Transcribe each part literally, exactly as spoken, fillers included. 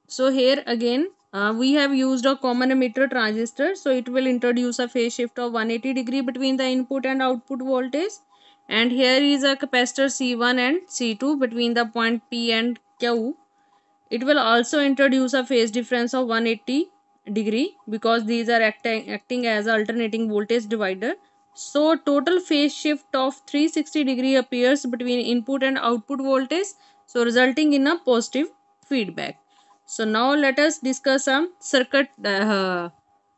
So here again, uh, we have used a common emitter transistor. So it will introduce a phase shift of one hundred eighty degree between the input and output voltage. And here is a capacitor C one and C two between the point P and Q. It will also introduce a phase difference of one hundred eighty degree because these are acting, acting as alternating voltage divider. So total phase shift of three hundred sixty degree appears between input and output voltage, so resulting in a positive feedback. So now let us discuss some circuit uh,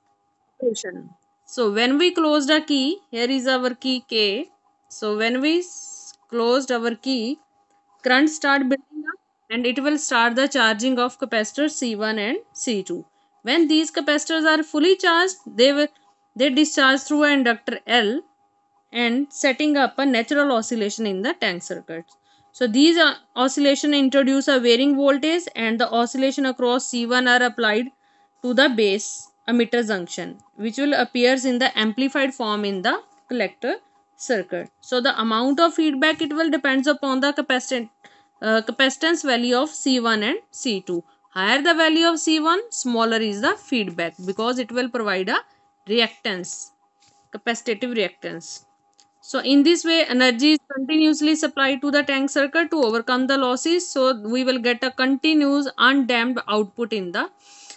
operation. So when we close the key, here is our key K. So when we s- closed our key, current start building up and it will start the charging of capacitors C one and C two. When these capacitors are fully charged, they will they discharge through an inductor L and setting up a natural oscillation in the tank circuit. So these uh, oscillation introduce a varying voltage and the oscillation across C one are applied to the base emitter junction, which will appears in the amplified form in the collector circuit. So the amount of feedback it will depends upon the capacitance uh, capacitance value of C one and C two. Higher the value of C one, smaller is the feedback because it will provide a reactance, capacitive reactance. So in this way, energy is continuously supplied to the tank circuit to overcome the losses. So we will get a continuous undamped output in the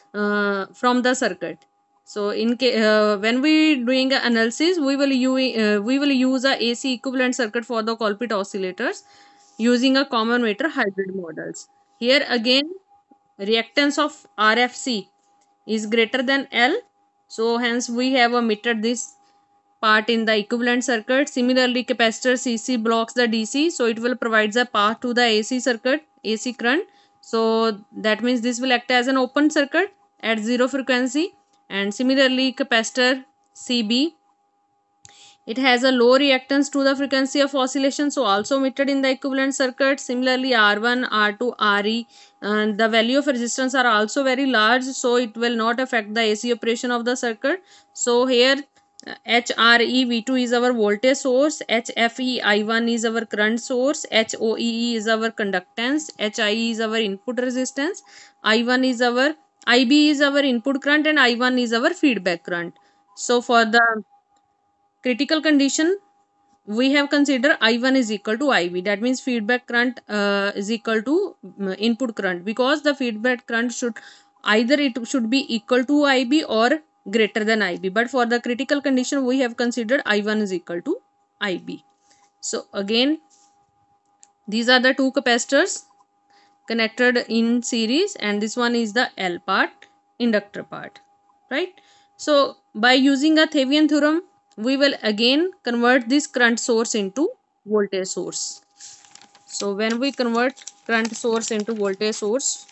uh, from the circuit. So in ca- uh, when we doing a analysis, we will use uh, we will use a AC equivalent circuit for the Colpit oscillators using a common meter hybrid models. Here again, reactance of R F C is greater than L. So hence we have omitted this part in the equivalent circuit. Similarly, capacitor C C blocks the D C, so it will provide the path to the A C circuit, A C current. So that means this will act as an open circuit at zero frequency. And similarly, capacitor C B, it has a low reactance to the frequency of oscillation, so also omitted in the equivalent circuit. Similarly, R one, R two, R E, and the value of resistance are also very large, so it will not affect the A C operation of the circuit. So here uh, H R E V two is our voltage source, H F E I one is our current source, H O E E is our conductance, H I E is our input resistance, I one is our I B is our input current, and I one is our feedback current. So for the critical condition, we have considered I one is equal to I B. That means feedback current uh, is equal to um, input current, because the feedback current should either it should be equal to I B or greater than I B. But for the critical condition, we have considered I one is equal to I B. So again, these are the two capacitors connected in series, and this one is the L part, inductor part, right? So by using a Thevenin theorem, we will again convert this current source into voltage source. So when we convert current source into voltage source,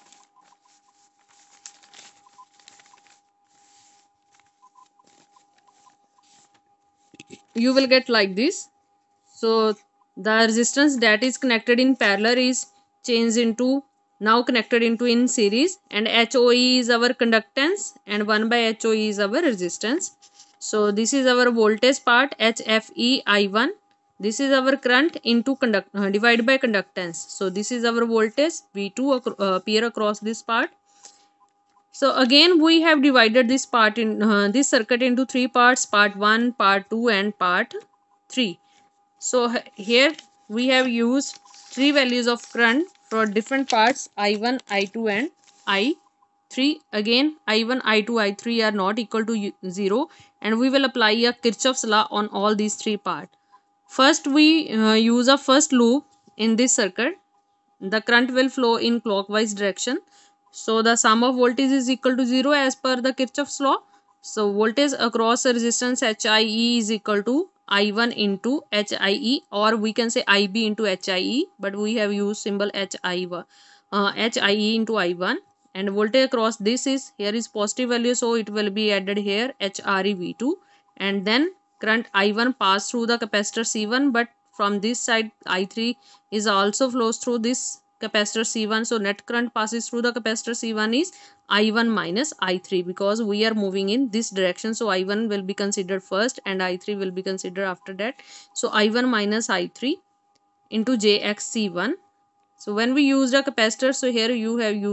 you will get like this. So the resistance that is connected in parallel is changed into, now connected into in series, and H O E is our conductance and one by H O E is our resistance. So this is our voltage part, H F E I one. This is our current into conduct uh, divided by conductance. So this is our voltage V two acro- uh, appear across this part. So again we have divided this part in uh, this circuit into three parts, part one, part two and part three. So here we have used three values of current for different parts, I one, I two and I three. Again I one, I two, I three are not equal to zero, and we will apply a Kirchhoff's law on all these three parts. First we uh, use a first loop in this circuit. The current will flow in clockwise direction. So the sum of voltage is equal to zero as per the Kirchhoff's law. So voltage across a resistance H I E is equal to I one into H I E, or we can say I B into H I E, but we have used symbol H I one, uh, H I E into I one, and voltage across this is, here is positive value, so it will be added here H R E V two, and then current I one pass through the capacitor C one, but from this side I three is also flows through this capacitor C one. So net current passes through the capacitor C one is I one minus I three, because we are moving in this direction. So I one will be considered first and I three will be considered after that. So I one minus I three into J X C one. So when we used a capacitor, so here you have used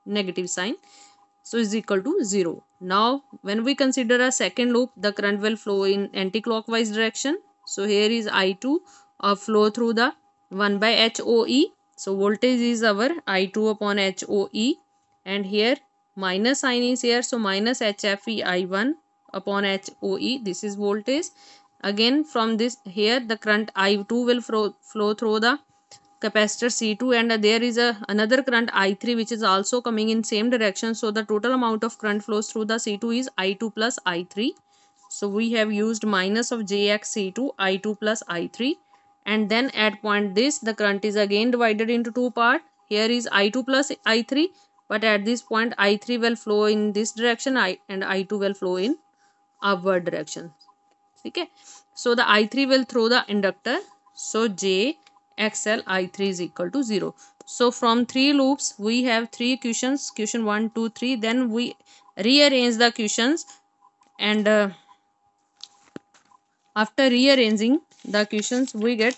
negative sign, so is equal to zero. Now when we consider a second loop, the current will flow in anti-clockwise direction. So here is I two of flow through the one by H O E. So voltage is our I two upon H O E, and here minus sign is here, so minus H F E I one upon H O E. This is voltage. Again from this here the current I two will flow, flow through the capacitor C two, and there is a another current I three which is also coming in same direction. So the total amount of current flows through the C two is I two plus I three. So we have used minus of J X C two, I two plus I three, and then at point this the current is again divided into two part. Here is I two plus I three, but at this point I three will flow in this direction, I and I two will flow in upward direction. Okay, so the I three will through the inductor, so J X L I three is equal to zero. So from three loops we have three equations, equation one, two, three. Then we rearrange the equations, and uh, after rearranging the equations we get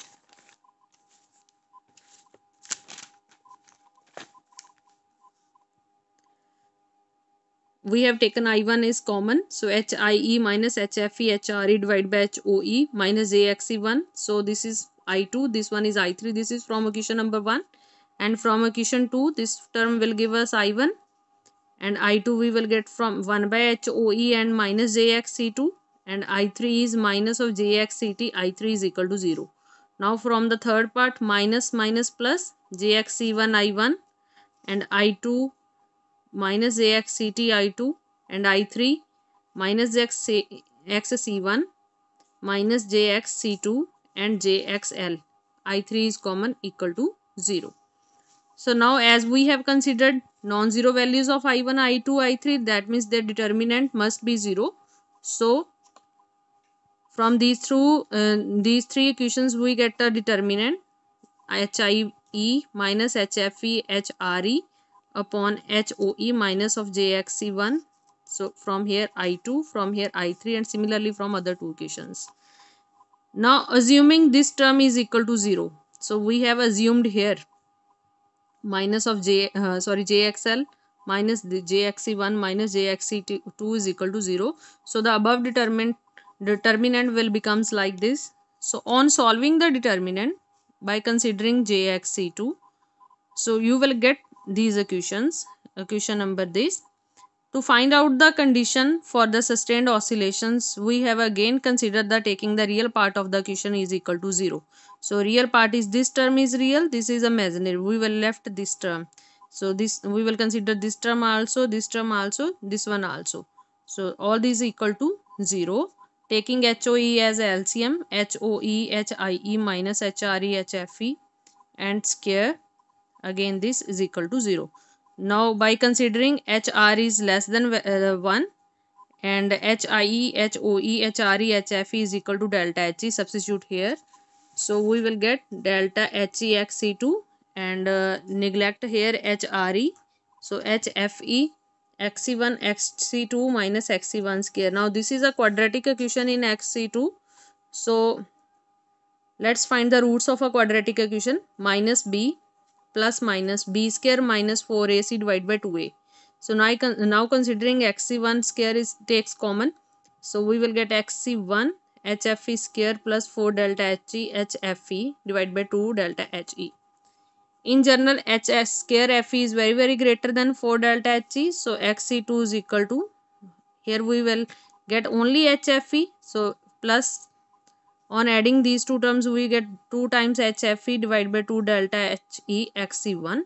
we have taken I one is common, so H I E minus H F E H R E divided by H O E minus J X E one. So this is I two, this one is I three, this is from equation number one, and from equation two this term will give us I one, and I two we will get from one by H O E and minus J X C two, and I three is minus of J X C T, I three is equal to zero. Now from the third part, minus minus plus J X C one I one, and I two minus J X C T I two, and I three minus J X C one minus J X C two and J X L. I three is common, equal to zero. So now as we have considered non-zero values of I one, I two, I three, that means their determinant must be zero. So from these through uh, these three equations we get a determinant H I E minus H F E H R E upon H O E minus of J X C one. So from here I two, from here I three, and similarly from other two equations. Now assuming this term is equal to zero, so we have assumed here minus of J uh, sorry J X L minus the J X C one minus J X C two is equal to zero. So the above determinant determinant will becomes like this. So on solving the determinant by considering J X C two, so you will get these equations. Equation number this. To find out the condition for the sustained oscillations, we have again considered the taking the real part of the equation is equal to zero. So real part is this term is real, this is imaginary. We will left this term. So this we will consider this term also, this term also, this one also. So all these equal to zero. Taking H O E as L C M, H O E, H I E minus H R E, H F E, and square, again this is equal to zero. Now by considering H R is less than uh, one, and H I E, H O E, H R E, H F E is equal to delta H E, substitute here. So we will get delta H E X C two, and uh, neglect here H R E. So H F E X C one X C two minus X C one square. Now this is a quadratic equation in X C two. So let's find the roots of a quadratic equation. Minus B plus minus b square minus four A C divided by two A. So now, now considering X C one square is takes common. So we will get X C one H F E square plus four delta H E H F E divided by two delta H E. In general, H S square F E is very very greater than four delta H E. So X C two is equal to, here we will get only H F E. So plus, on adding these two terms we get two times H F E divided by two delta H E X C one.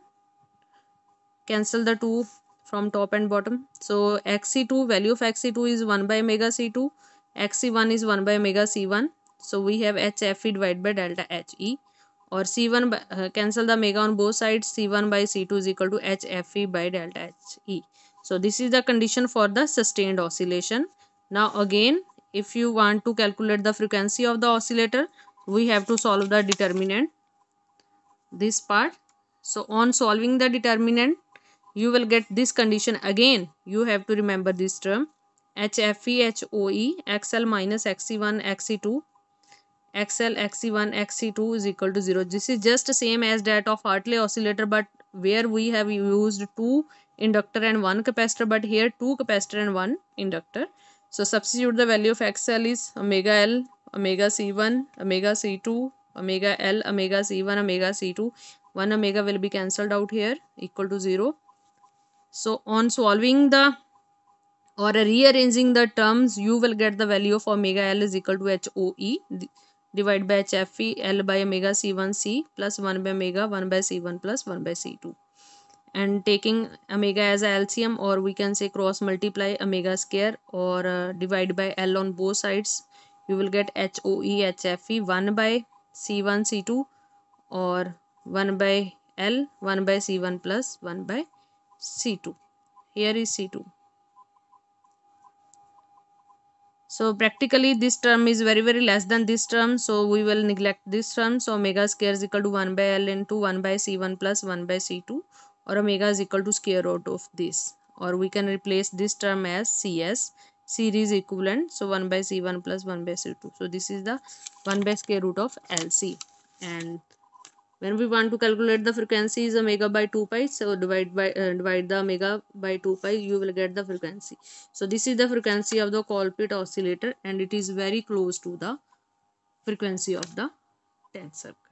Cancel the two from top and bottom. So X C two, value of X C two is one by omega C two. X C one is one by omega C one. So we have H F E divided by delta H E, or C one by, uh, cancel the omega on both sides. C one by C two is equal to H F E by delta H E. So this is the condition for the sustained oscillation. Now again, if you want to calculate the frequency of the oscillator, we have to solve the determinant, this part. So on solving the determinant, you will get this condition. Again you have to remember this term H F E H O E X L minus X C one X C two X L X C one X C two is equal to zero. This is just same as that of Hartley oscillator, but where we have used two inductor and one capacitor, but here two capacitor and one inductor. So substitute the value of X L is omega L, omega C one, omega C two, omega L, omega C one, omega C two. one omega will be cancelled out here, equal to zero. So on solving the or rearranging the terms, you will get the value of omega L is equal to H O E divided by H F E, L by omega C one C plus one by omega one by C one plus one by C two. And taking omega as a L C M, or we can say cross multiply omega square, or uh, divide by L on both sides, you will get H O E H F E one by C one C two, or one by L, one by C one plus one by C two. Here is C two. So practically this term is very very less than this term, so we will neglect this term. So omega square is equal to one by L into one by C one plus one by C two, or omega is equal to square root of this, or we can replace this term as C S, series equivalent. So one by C one plus one by C two. So this is the one by square root of L C. And when we want to calculate the frequency is omega by two pi, so divide by uh, divide the omega by two pi, you will get the frequency. So this is the frequency of the Colpit oscillator, and it is very close to the frequency of the tank circuit.